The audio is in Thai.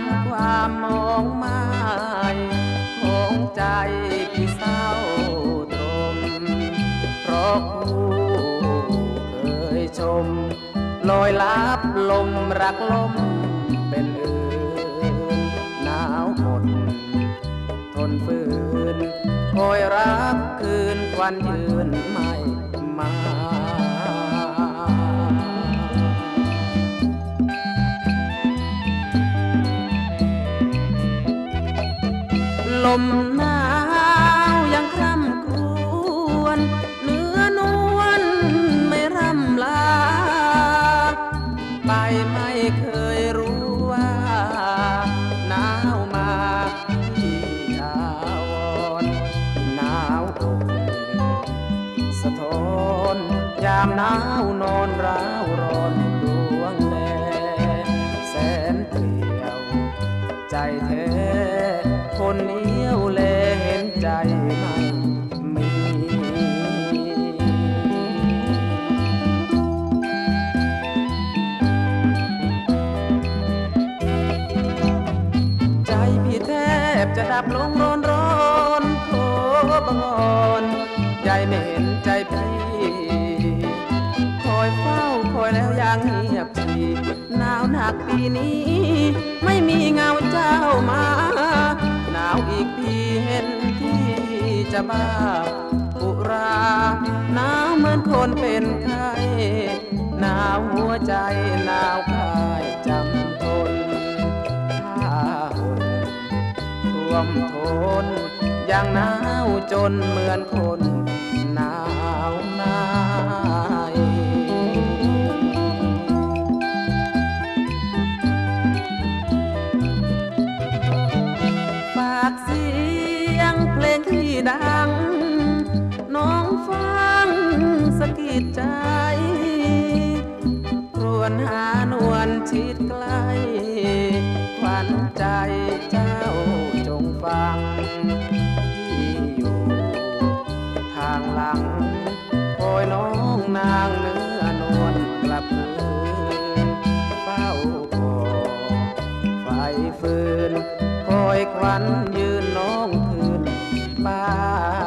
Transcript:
ำความมองไม้ของใจพี่เศร้าตรมเพราะคู่เคยชมลอยลับลมรักลมเป็นอื่นหนาวหมดทนฝืนคอยรับคืนควันยืนไม่มาลมหนาวยังคร่ำครวญเนื้อนวลไม่ร่ำลาไปไม่เคยรู้ว่าหนาวมาที่อาวรณ์หนาวอกสะท้อนยามหนาวนอนร้าวร้อนดวงแลแสนเปลี่ยวใจแท้คนเหนียวแลเห็นใจไม่มีใจพี่แทบจะดับลงร้อนโถบังอ่อนใจไม่เห็นใจพี่คอยเฝ้าคอยแล้วยังเงียบชีหนาวหนักปีนี้ไม่มีเงาเจ้ามาหนาวอีกพี่เห็นที่จะบ้าอุราหนาวเหมือนคนเป็นไข้หนาวหัวใจหนาวกายจำทนผ้าห่มท่วมทนอย่างหนาวจนเหมือนคนหนาวในฝากเสียงเพลงที่ดังน้องฟังสะกิดใจครวญหานวลชิดใกล้ขวัญใจเจ้าจงฟังที่อยู่ทางหลังคอยน้องนางเนื้อนวลกลับคืนเฝ้าคอยไฟฟืนคอยควันยืนน้องคืนบ้าน